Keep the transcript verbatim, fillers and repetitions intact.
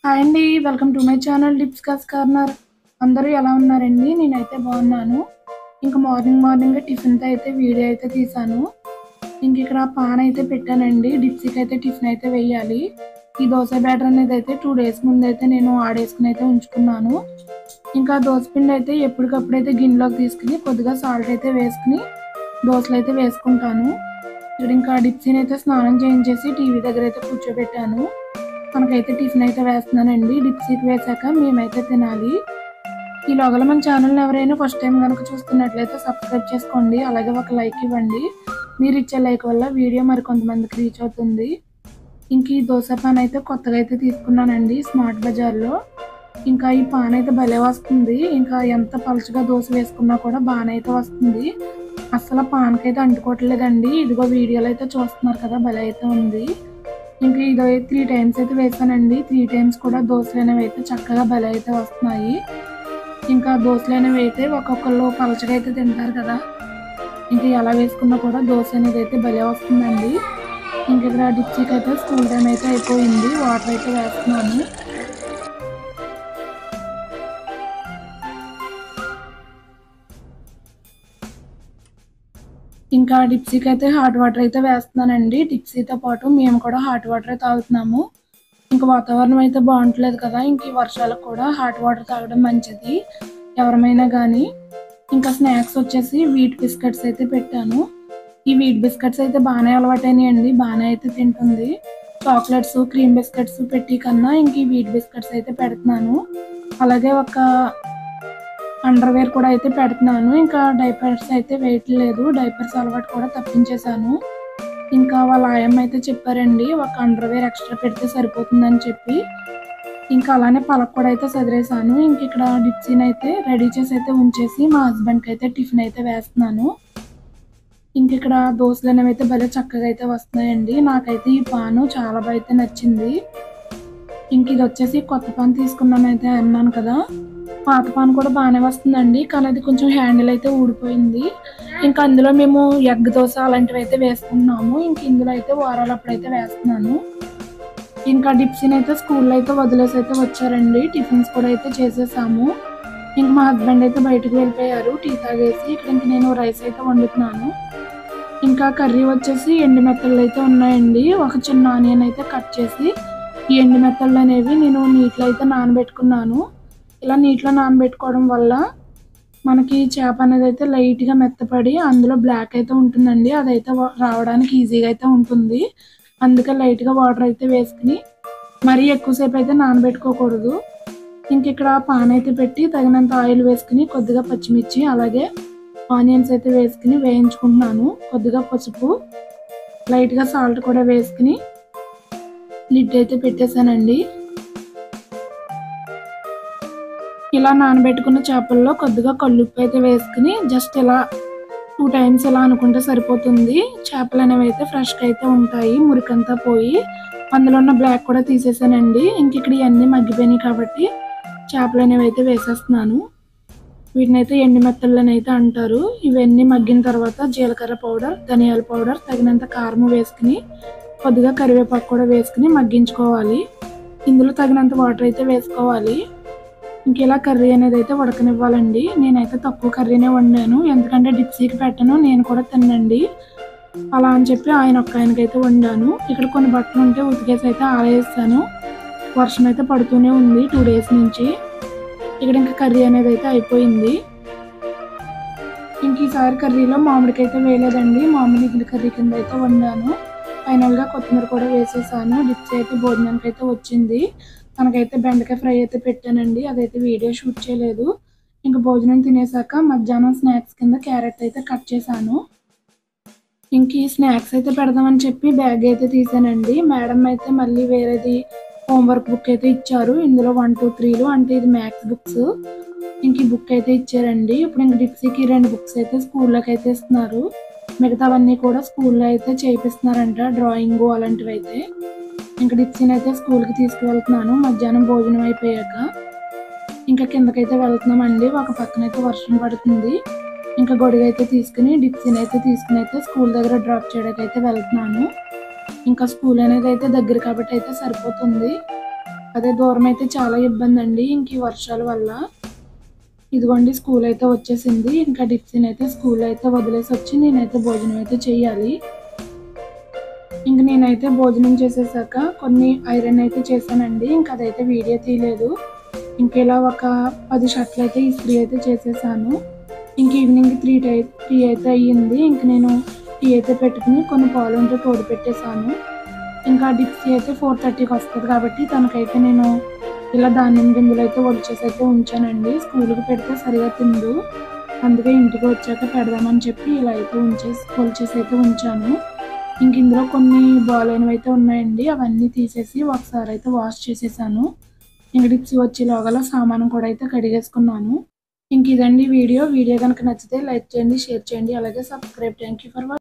Hi అండి, welcome to my channel డిప్స్కస్ corner. అందరూ ఎలా ఉన్నారండి? నేనైతే బాగున్నాను. ఇంకా మార్నింగ్ మార్నింగ్ టిఫిన్తో అయితే వీడియో అయితే తీసాను. ఇంక ఇక్కడ పాన్ అయితే పెట్టానండి. డిప్సీకి అయితే టిఫిన్ అయితే వేయాలి. ఈ దోశ బ్యాటర్ అనేది అయితే టూ డేస్ ముందు అయితే నేను ఆడేసుకుని అయితే ఉంచుకున్నాను. ఇంకా దోశ పిండి అయితే ఎప్పటికప్పుడైతే గిన్నెలోకి తీసుకుని కొద్దిగా సాల్ట్ అయితే వేసుకుని దోశలు అయితే వేసుకుంటాను. ఇక్కడ ఇంకా డిప్సీని అయితే స్నానం చేయించేసి టీవీ దగ్గర అయితే కూర్చోబెట్టాను. మనకైతే టిఫిన్ అయితే వేస్తున్నానండి. డిప్సీకి వేసాక మేమైతే తినాలి. ఈ లోగల మన ఛానల్ని ఎవరైనా ఫస్ట్ టైం కనుక చూస్తున్నట్లయితే సబ్స్క్రైబ్ చేసుకోండి. అలాగే ఒక లైక్ ఇవ్వండి. మీరు ఇచ్చే లైక్ వల్ల వీడియో మరి కొంతమందికి రీచ్ అవుతుంది. ఇంక ఈ దోశ పాన్ అయితే కొత్తగా అయితే తీసుకున్నానండి స్మార్ట్ బజార్లో. ఇంకా ఈ పాన్ అయితే భలే వస్తుంది. ఇంకా ఎంత పలుచగా దోశ వేసుకున్నా కూడా బాగానే అయితే వస్తుంది. అసలు పాన్కైతే అంటుకోవట్లేదండి. ఇదిగో వీడియోలో అయితే చూస్తున్నారు కదా, భలే అయితే ఉంది. ఇంకా ఇదో త్రీ టైమ్స్ అయితే వేసానండి. త్రీ టైమ్స్ కూడా దోశలు అనేవి అయితే చక్కగా భలే అయితే వస్తున్నాయి. ఇంకా దోశలు అనేవి అయితే ఒక్కొక్కళ్ళు పలచగా అయితే తింటారు కదా, ఇంకా ఎలా వేసుకున్నా కూడా దోశ అనేది అయితే భలే వస్తుందండి. ఇంక ఇక్కడ డిప్సీకి అయితే స్కూల్ టైం అయితే అయిపోయింది. వాటర్ అయితే వేస్తున్నాను. ఇంకా డిప్సీకి అయితే హాట్ వాటర్ అయితే వేస్తున్నానండి. డిప్సీతో పాటు మేము కూడా హాట్ వాటర్ తాగుతున్నాము. ఇంకా వాతావరణం అయితే బాగుంటలేదు కదా, ఇంక ఈ వర్షాలకు కూడా హాట్ వాటర్ తాగడం మంచిది ఎవరమైనా కానీ. ఇంకా స్నాక్స్ వచ్చేసి వీట్ బిస్కెట్స్ అయితే పెట్టాను. ఈ వీట్ బిస్కెట్స్ అయితే బాగానే అలవాటైనాయండి, బాగానే అయితే తింటుంది. చాక్లెట్స్ క్రీమ్ బిస్కెట్స్ పెట్టి కన్నా ఇంక ఈ వీట్ బిస్కెట్స్ అయితే పెడుతున్నాను. అలాగే ఒక అండర్వేర్ కూడా అయితే పెడుతున్నాను. ఇంకా డైపర్స్ అయితే వేయట్లేదు, డైపర్స్ అలవాటు కూడా తప్పించేశాను. ఇంకా వాళ్ళ ఆయమ్మ అయితే చెప్పారండి, ఒక అండర్వేర్ ఎక్స్ట్రా పెడితే సరిపోతుందని చెప్పి. ఇంకా అలానే పలక కూడా అయితే సదిరేసాను. ఇంక ఇక్కడ డిప్సీని అయితే రెడీ చేసి అయితే ఉంచేసి మా హస్బెండ్కి అయితే టిఫిన్ అయితే వేస్తున్నాను. ఇంక ఇక్కడ దోశలు అనేవి అయితే భలే చక్కగా అయితే వస్తున్నాయండి. నాకైతే ఈ పాను చాలా బాగా అయితే నచ్చింది. ఇంక ఇది వచ్చేసి కొత్త పాన్ తీసుకున్నాను అయితే అన్నాను కదా, పాత పాన్ కూడా బాగానే వస్తుందండి, కానీ అది కొంచెం హ్యాండిల్ అయితే ఊడిపోయింది. ఇంకా అందులో మేము ఎగ్ దోశ అలాంటివి అయితే వేసుకున్నాము. ఇంక ఇందులో అయితే వారాలు అప్పుడైతే వేస్తున్నాను. ఇంకా డిప్సీని అయితే స్కూల్లో అయితే వదిలేసి అయితే వచ్చారండి. టిఫిన్స్ కూడా అయితే చేసేసాము. ఇంక మా హస్బెండ్ అయితే బయటకు వెళ్ళిపోయారు టీ తాగేసి. ఇక్కడ ఇంక నేను రైస్ అయితే వండుతున్నాను. ఇంకా కర్రీ వచ్చేసి ఎండు మెత్తళ్ళు అయితే ఉన్నాయండి. ఒక చిన్న ఆనియన్ అయితే కట్ చేసి ఈ ఎండు మెత్తళ్ళు అనేవి నేను నీటిలో అయితే నానబెట్టుకున్నాను. ఇలా నీటిలో నానబెట్టుకోవడం వల్ల మనకి చేప అనేది అయితే లైట్గా మెత్తపడి అందులో బ్లాక్ అయితే ఉంటుందండి, అదైతే రావడానికి ఈజీగా అయితే ఉంటుంది. అందుకే లైట్గా వాటర్ అయితే వేసుకుని మరీ ఎక్కువసేపు అయితే నానబెట్టుకోకూడదు. ఇంక ఇక్కడ పాన్ అయితే పెట్టి తగినంత ఆయిల్ వేసుకుని కొద్దిగా పచ్చిమిర్చి అలాగే ఆనియన్స్ అయితే వేసుకుని వేయించుకుంటున్నాను. కొద్దిగా పసుపు లైట్గా సాల్ట్ కూడా వేసుకుని లిడ్ అయితే పెట్టేశానండి. ఇలా నానబెట్టుకున్న చేపల్లో కొద్దిగా కల్లుప్పు అయితే వేసుకుని జస్ట్ ఇలా టూ టైమ్స్ ఇలా అనుకుంటే సరిపోతుంది. చేపలు అనేవి అయితే ఫ్రెష్గా అయితే ఉంటాయి, మురికంతా పోయి అందులో ఉన్న బ్లాక్ కూడా తీసేసానండి. ఇంక ఇక్కడ ఇవన్నీ మగ్గిపోయినాయి కాబట్టి చేపలు అనేవి అయితే వేసేస్తున్నాను. వీటిని అయితే ఎండు మెత్తళ్ళని అయితే అంటారు. ఇవన్నీ మగ్గిన తర్వాత జీలకర్ర పౌడర్, ధనియాల పౌడర్, తగినంత కారం వేసుకుని కొద్దిగా కరివేపాకు కూడా వేసుకుని మగ్గించుకోవాలి. ఇందులో తగినంత వాటర్ అయితే వేసుకోవాలి. ఇంక ఇలా కర్రీ అనేది అయితే ఉడకనివ్వాలండి. నేనైతే తక్కువ కర్రీనే వండాను, ఎందుకంటే డిప్సీకి పెట్టను, నేను కూడా తినండి అలా అని చెప్పి ఆయన ఒక్క ఆయనకైతే వండాను. ఇక్కడ కొన్ని బట్టలు ఉంటే ఉతికేసి అయితే ఆరేసాను. వర్షం అయితే పడుతూనే ఉంది టూ డేస్ నుంచి. ఇక్కడ ఇంకా కర్రీ అనేది అయితే అయిపోయింది. ఇంక ఈసారి కర్రీలో మామిడికైతే వేయలేదండి, మామిడి కర్రీ కింద అయితే వండాను. ఫైనల్గా కొత్తిమీర కూడా వేసేసాను. డిప్సీ అయితే భోజనానికి అయితే వచ్చింది. తనకైతే బెండకాయ ఫ్రై అయితే పెట్టానండి, అదైతే వీడియో షూట్ చేయలేదు. ఇంకా భోజనం తినేసాక మధ్యాహ్నం స్నాక్స్ కింద క్యారెట్ అయితే కట్ చేశాను. ఇంక ఈ స్నాక్స్ అయితే పెడదామని చెప్పి బ్యాగ్ అయితే తీసానండి. మేడం అయితే మళ్ళీ వేరేది హోంవర్క్ బుక్ అయితే ఇచ్చారు. ఇందులో వన్ టూ త్రీలు అంటే ఇది మ్యాథ్స్ బుక్స్. ఇంక ఈ బుక్ అయితే ఇచ్చారండి. ఇప్పుడు ఇంక డిప్సీకి రెండు బుక్స్ అయితే స్కూల్లోకి అయితే ఇస్తున్నారు. మిగతావన్నీ కూడా స్కూల్లో అయితే చేపిస్తున్నారంట, డ్రాయింగ్ అలాంటివి అయితే. ఇంకా డిప్సీని అయితే స్కూల్కి తీసుకువెళ్తున్నాను మధ్యాహ్నం భోజనం అయిపోయాక. ఇంకా కిందకైతే వెళ్తున్నామండి. ఒక పక్కనైతే వర్షం పడుతుంది. ఇంకా గొడుగు అయితే తీసుకుని డిప్సీని అయితే తీసుకుని అయితే స్కూల్ దగ్గర డ్రాప్ చేయడానికి అయితే వెళ్తున్నాను. ఇంకా స్కూల్ అనేది అయితే దగ్గర కాబట్టి అయితే సరిపోతుంది. అదే దూరం అయితే చాలా ఇబ్బంది అండి ఇంక ఈ వర్షాల వల్ల. ఇదిగోండి స్కూల్ అయితే వచ్చేసింది. ఇంకా డిప్సీని అయితే స్కూల్ అయితే వదిలేసి వచ్చి నేనైతే భోజనం అయితే చేయాలి. ఇంక నేనైతే భోజనం చేసేసాక కొన్ని ఐరన్ అయితే చేశానండి. ఇంక అదైతే వీడియో తీయలేదు. ఇంక ఇలా ఒక పది షర్ట్లు అయితే ఇస్త్రీ అయితే చేసేసాను. ఇంక ఈవినింగ్ త్రీ టై టీ అయితే అయ్యింది. ఇంక నేను టీ అయితే పెట్టుకుని కొన్ని పాలు ఉంటే తోడు పెట్టేశాను. ఇంకా డిప్సీ అయితే ఫోర్ థర్టీకి వస్తుంది కాబట్టి తనకైతే నేను ఇలా ధాన్యం గింజలు అయితే ఒలిచేసి అయితే ఉంచానండి. స్కూల్కి పెడితే సరిగా తిందు, అందుకే ఇంటికి వచ్చాక పెడదామని చెప్పి ఇలా అయితే ఉంచేసి ఒలిచేసి అయితే ఉంచాను. ఇంక ఇందులో కొన్ని బాగాలేనివి అయితే ఉన్నాయండి, అవన్నీ తీసేసి ఒకసారి అయితే వాష్ చేసేసాను. ఇంక డిప్సీ వచ్చేలోగల సామాను కూడా అయితే కడిగేసుకున్నాను. ఇంక ఇదండి వీడియో. వీడియో కనుక నచ్చితే లైక్ చేయండి, షేర్ చేయండి, అలాగే subscribe. Thank you for watching.